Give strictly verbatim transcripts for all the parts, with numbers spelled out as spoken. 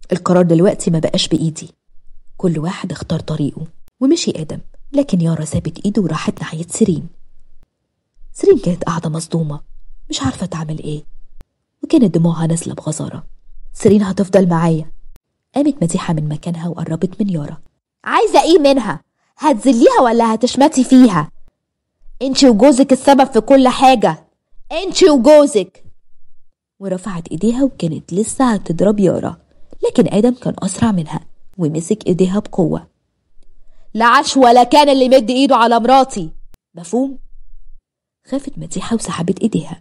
القرار دلوقتي ما بقاش بإيدي. كل واحد اختار طريقه ومشي آدم، لكن يارا سابت إيده وراحت ناحية سيرين. سيرين كانت قاعدة مصدومة مش عارفة تعمل إيه، وكانت دموعها نازلة بغزارة. سيرين هتفضل معايا. قامت مديحة من مكانها وقربت من يارا. عايزة إيه منها؟ هتذليها ولا هتشمتي فيها؟ انتي وجوزك السبب في كل حاجة، انتي وجوزك. ورفعت ايديها وكانت لسه هتضرب يارا، لكن آدم كان أسرع منها ومسك ايديها بقوة. لا عش ولا كان اللي مد ايده على مراتي، مفهوم؟ خافت مديحة وسحبت ايديها.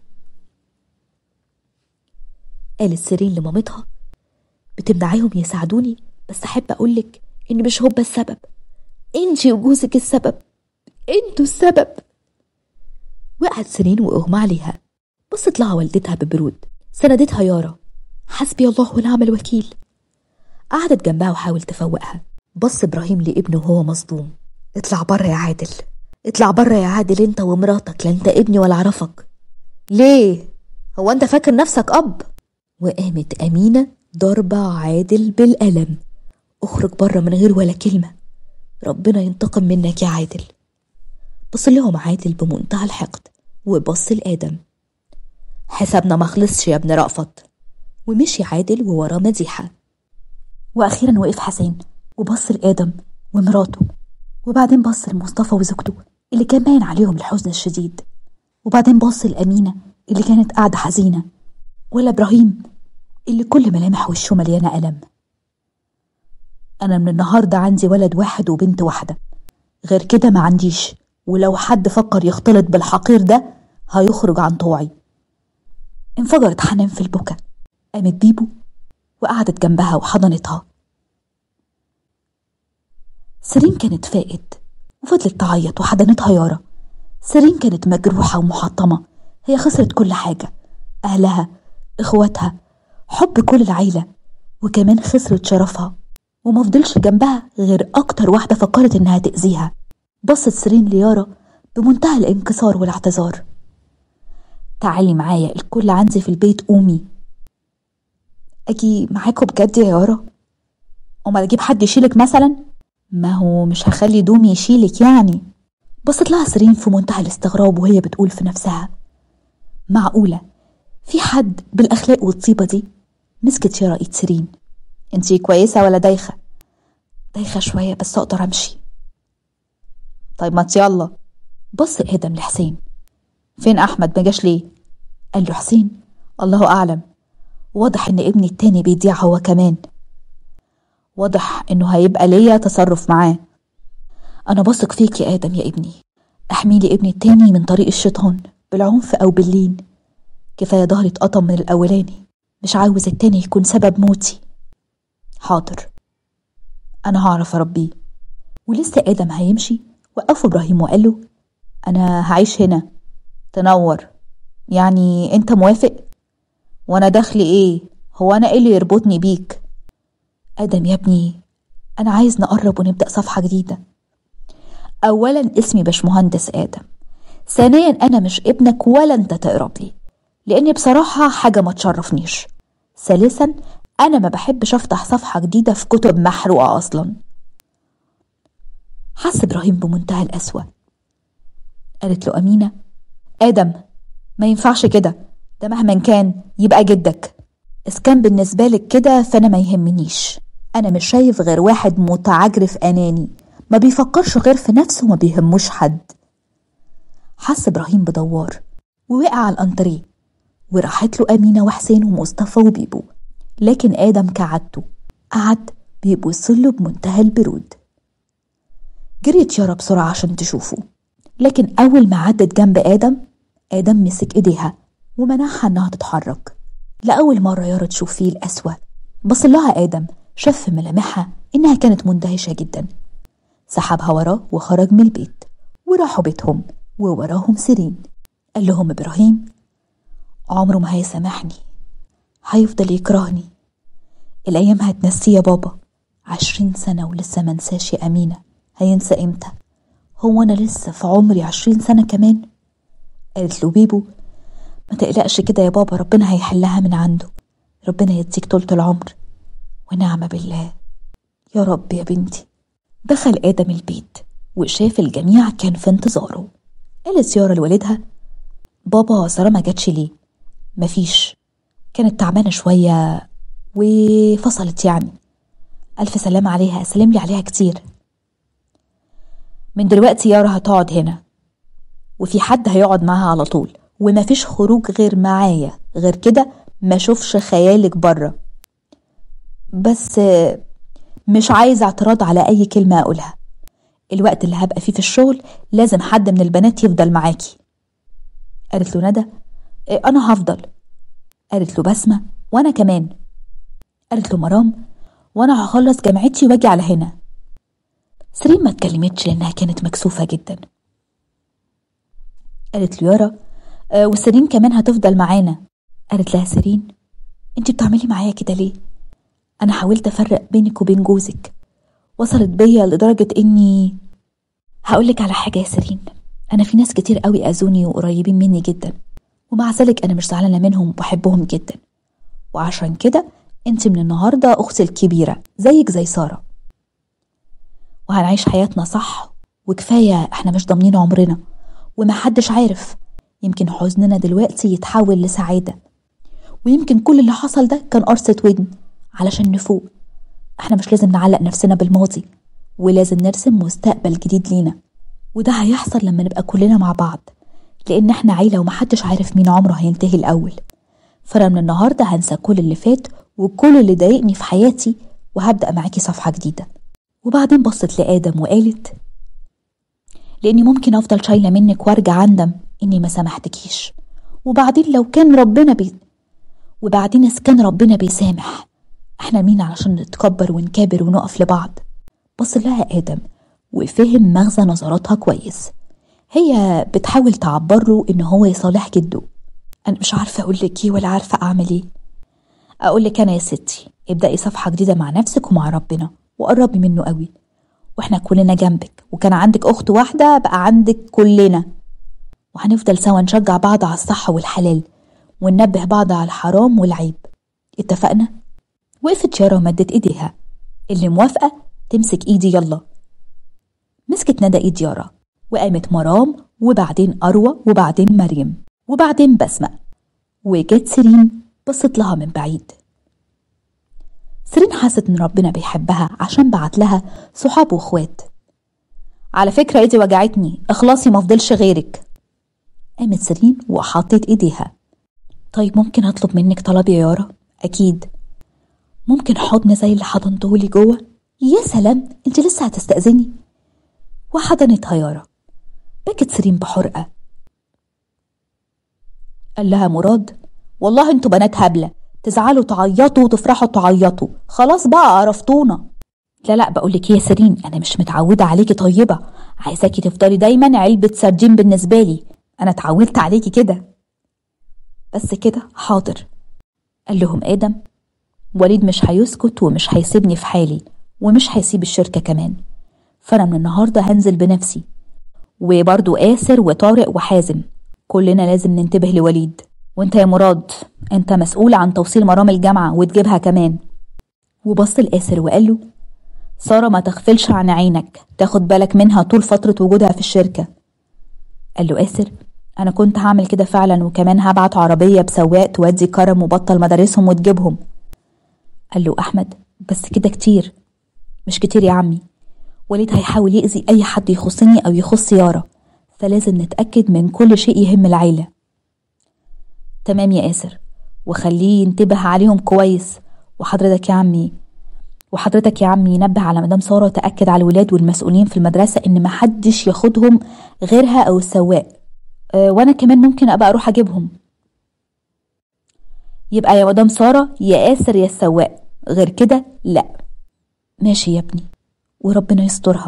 قالت سيرين لمامتها بتمنعيهم يساعدوني، بس أحب أقولك إن مش هما السبب، انتي وجوزك السبب، انتوا السبب. وقعت سيرين وأغمى عليها. بصت لها والدتها ببرود، سندتها يارا. حسبي الله ونعم الوكيل. قعدت جنبها وحاول تفوقها. بص إبراهيم لابنه وهو مصدوم. اطلع بره يا عادل، اطلع بره يا عادل انت ومراتك، لا انت ابني ولا اعرفك. ليه؟ هو انت فاكر نفسك اب؟ وقامت أمينة ضربة عادل بالقلم. اخرج بره من غير ولا كلمة، ربنا ينتقم منك يا عادل. بص لهم عادل بمنتهى الحقد وبص لآدم. حسابنا ما خلصش يا ابن رأفت. ومشي عادل ووراه مديحة. وأخيرا وقف حسين وبص لآدم ومراته، وبعدين بص لمصطفى وزوجته اللي كان باين عليهم الحزن الشديد، وبعدين بص لأمينة اللي كانت قاعدة حزينة، ولا إبراهيم اللي كل ملامح وشه مليانة ألم. أنا من النهاردة عندي ولد واحد وبنت واحدة، غير كده ما عنديش، ولو حد فكر يختلط بالحقير ده هيخرج عن طوعي. انفجرت حنان في البكا. قامت بيبو وقعدت جنبها وحضنتها. سيرين كانت فاقت وفضلت تعيط وحضنتها يارا. سيرين كانت مجروحة ومحطمة، هي خسرت كل حاجة، أهلها، إخواتها، حب كل العيلة، وكمان خسرت شرفها، وما فضلش جنبها غير أكتر واحدة فكرت إنها تأذيها. بصت سيرين ليارا بمنتهى الانكسار والاعتذار. تعالي معايا، الكل عندي في البيت، قومي. أجي معاكم بجد يا يارا؟ أمال أجيب حد يشيلك مثلا؟ ما هو مش هخلي دومي يشيلك يعني. بصت لها سيرين في منتهى الاستغراب وهي بتقول في نفسها معقولة في حد بالأخلاق والطيبة دي؟ مسكت يارا ايد سيرين. انتي كويسة ولا دايخة؟ دايخة شوية بس أقدر أمشي. طيب ما يلا. بص آدم لحسين. فين أحمد مجاش ليه؟ قال له حسين الله أعلم، واضح إن ابني التاني بيضيع هو كمان، واضح إنه هيبقى ليا تصرف معاه. أنا بثق فيك يا آدم يا ابني، احميلي ابني التاني من طريق الشيطان بالعنف أو باللين. كفاية ظهري اتقطم من الأولاني، مش عاوز التاني يكون سبب موتي. حاضر، أنا هعرف أربيه. ولسه آدم هيمشي وقفه إبراهيم وقال له أنا هعيش هنا. تنور، يعني أنت موافق؟ وأنا دخلي إيه؟ هو أنا إيه اللي يربطني بيك؟ آدم يا ابني أنا عايز نقرب ونبدأ صفحة جديدة. أولا اسمي باشمهندس آدم، ثانيا أنا مش ابنك ولا أنت تقرب لي، لأني بصراحة حاجة ما تشرفنيش. ثالثا أنا ما بحبش أفتح صفحة جديدة في كتب محروقة أصلا. حس إبراهيم بمنتهى القسوة. قالت له أمينة آدم ما ينفعش كده، ده مهما كان يبقى جدك. إذا كان بالنسبة لك كده فأنا ما يهمنيش. أنا مش شايف غير واحد متعجرف أناني ما بيفكرش غير في نفسه وما بيهموش حد. حس إبراهيم بدوار ووقع على الأنتريه، وراحت له أمينة وحسين ومصطفى وبيبو، لكن آدم كعدته قعد بيبصله بمنتهى البرود. جريت يارا بسرعة عشان تشوفه، لكن أول ما عدت جنب آدم آدم مسك إيديها ومنعها إنها تتحرك. لأول مرة يارا تشوف فيه القسوة. بص لها آدم، شاف في ملامحها إنها كانت مندهشة جدا. سحبها وراه وخرج من البيت وراحوا بيتهم ووراهم سيرين. قال لهم إبراهيم عمره ما هيسامحني، هيفضل يكرهني. الأيام هتنسيه يا بابا، عشرين سنة ولسه منساش يا أمينة. هينسى إمتى؟ هو أنا لسه في عمري عشرين سنة كمان؟ قالت له بيبو ما تقلقش كده يا بابا، ربنا هيحلها من عنده، ربنا يديك طولة العمر. ونعم بالله. يا رب يا بنتي. دخل آدم البيت وشاف الجميع كان في انتظاره. قالت سيارة لوالدها: بابا سارة ما جاتش ليه؟ مفيش، كانت تعبانة شوية وفصلت يعني. ألف سلام عليها، سلم لي عليها كتير. من دلوقتي يارا هتقعد هنا، وفي حد هيقعد معاها على طول، ومفيش خروج غير معايا، غير كده ما شوفش خيالك بره. بس مش عايزة اعتراض على أي كلمة أقولها. الوقت اللي هبقى فيه في الشغل لازم حد من البنات يفضل معاكي. قالت له ندى: أنا هفضل. قالت له بسمة: وأنا كمان. قالت له مرام: وأنا هخلص جامعتي واجي على هنا. سيرين ما اتكلمتش لأنها كانت مكسوفة جدا. قالت له يارا: أه وسيرين كمان هتفضل معانا. قالت لها سيرين: انتي بتعملي معايا كده ليه؟ أنا حاولت أفرق بينك وبين جوزك، وصلت بيا لدرجة إني هقولك على حاجة يا سيرين. أنا في ناس كتير قوي أذوني وقريبين مني جدا، ومع ذلك أنا مش زعلانة منهم وبحبهم جدا، وعشان كده انتي من النهاردة أختي الكبيرة زيك زي سارة، وهنعيش حياتنا صح وكفاية. احنا مش ضامنين عمرنا ومحدش عارف، يمكن حزننا دلوقتي يتحول لسعادة، ويمكن كل اللي حصل ده كان قرصة ودن علشان نفوق. احنا مش لازم نعلق نفسنا بالماضي، ولازم نرسم مستقبل جديد لينا، وده هيحصل لما نبقى كلنا مع بعض، لان احنا عيلة ومحدش عارف مين عمره هينتهي الأول. فأنا من النهاردة هنسى كل اللي فات وكل اللي ضايقني في حياتي، وهبدأ معاكي صفحة جديدة. وبعدين بصت لآدم وقالت: لأني ممكن أفضل شايلة منك وارجع أندم إني ما سامحتكيش، وبعدين لو كان ربنا بي وبعدين إذا كان ربنا بيسامح، احنا مين علشان نتكبر ونكابر ونقف لبعض؟ بص لها آدم وفهم مغزى نظراتها كويس. هي بتحاول تعبر له إن هو يصالح جده. أنا مش عارفة أقولك إيه ولا عارفة أعمل إيه. أقولك أنا يا ستي: ابدأي صفحة جديدة مع نفسك ومع ربنا، وقربي منه قوي، واحنا كلنا جنبك، وكان عندك أخت واحدة بقى عندك كلنا، وهنفضل سوا نشجع بعض على الصح والحلال، وننبه بعض على الحرام والعيب. اتفقنا؟ وقفت يارا ومدت ايديها. اللي موافقة تمسك ايدي يلا. مسكت ندى ايد يارا، وقامت مرام، وبعدين أروى، وبعدين مريم، وبعدين بسمة، وجت سيرين بصت لها من بعيد. سيرين حست ان ربنا بيحبها عشان بعت لها صحاب واخوات. على فكرة ايدي وجعتني، اخلصي ما فضلش غيرك. قامت سيرين وحطت ايديها. طيب ممكن اطلب منك طلب يا يارا؟ اكيد. ممكن حضن زي اللي حضنتهولي جوه؟ يا سلام، انت لسه هتستأذني؟ وحضنتها يارا. بكت سيرين بحرقة. قال لها مراد: والله انتوا بنات هبلة، تزعلوا تعيطوا وتفرحوا تعيطوا، خلاص بقى عرفتونا. لا لا بقولك ايه يا سيرين، انا مش متعودة عليكي طيبة، عايزاكي تفضلي دايما علبة سردين بالنسبة لي، انا اتعودت عليكي كده. بس كده؟ حاضر. قال لهم آدم: وليد مش هيسكت ومش هيسيبني في حالي، ومش هيسيب الشركة كمان، فانا من النهاردة هنزل بنفسي، وبرضو آسر وطارق وحازم، كلنا لازم ننتبه لوليد. وانت يا مراد انت مسؤول عن توصيل مرام الجامعة وتجيبها كمان. وبص لآسر وقال له: سارة ما تغفلش عن عينك، تاخد بالك منها طول فترة وجودها في الشركة. قال له آسر: انا كنت هعمل كده فعلا، وكمان هبعت عربية بسواق تودي كرم وبطل مدارسهم وتجيبهم. قال له أحمد: بس كده كتير. مش كتير يا عمي، وليد هيحاول يأذي اي حد يخصني او يخص يارا، فلازم نتأكد من كل شيء يهم العيلة. تمام يا آسر، وخليه ينتبه عليهم كويس. وحضرتك يا عمي وحضرتك يا عمي نبه على مدام سارة، تأكد على الولاد والمسؤولين في المدرسة ان محدش ياخدهم غيرها او السواق. أه وانا كمان ممكن ابقى اروح اجيبهم. يبقى يا مدام سارة يا آسر يا السواق، غير كده لا. ماشي يا ابني، وربنا يسترها.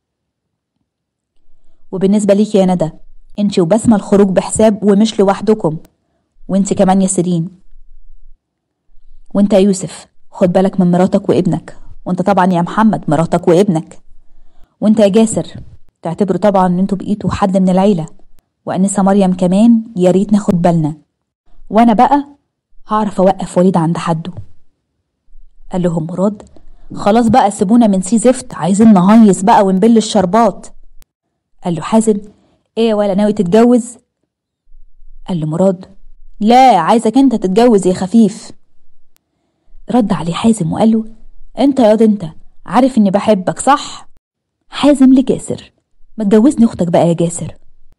وبالنسبة ليك يا ندى، انتي وبسمة الخروج بحساب ومش لوحدكم، وانتي كمان يا سيرين. وانت يا يوسف خد بالك من مراتك وابنك، وانت طبعا يا محمد مراتك وابنك. وانت يا جاسر تعتبروا طبعا ان انتوا بقيتوا حد من العيلة، وانسة مريم كمان يا ريت ناخد بالنا. وانا بقى هعرف اوقف وليد عند حده. قال لهم مراد. خلاص بقى سيبونا من سي زفت، عايزين نهيص بقى ونبل الشربات. قال له حازم. ايه ولا ناوي تتجوز؟ قال له مراد. لا، عايزك انت تتجوز يا خفيف. رد عليه حازم وقال له انت ياض انت عارف اني بحبك صح؟ حازم لجاسر. ما تجوزني اختك بقى يا جاسر.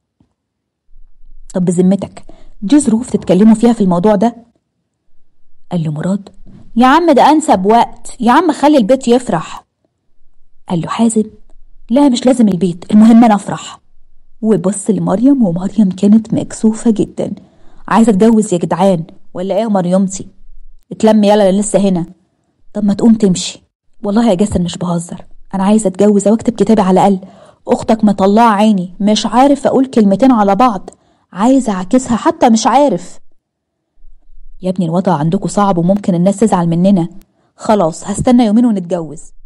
طب بذمتك دي ظروف تتكلموا فيها في الموضوع ده؟ قال له مراد. يا عم ده انسب وقت، يا عم خلي البيت يفرح. قال له حازم. لا مش لازم البيت، المهم انا افرح. وبص لمريم ومريم كانت مكسوفة جدا. عايزة اتجوز يا جدعان ولا ايه يا مريمتي؟ اتلم يلا انا لسه هنا. طب ما تقوم تمشي. والله يا جاسر مش بهزر، انا عايزة اتجوز واكتب كتابي على الاقل. اختك مطلعة عيني، مش عارف اقول كلمتين على بعض، عايزة اعكسها حتى مش عارف. يا ابني الوضع عندكم صعب وممكن الناس تزعل مننا. خلاص هستنى يومين ونتجوز.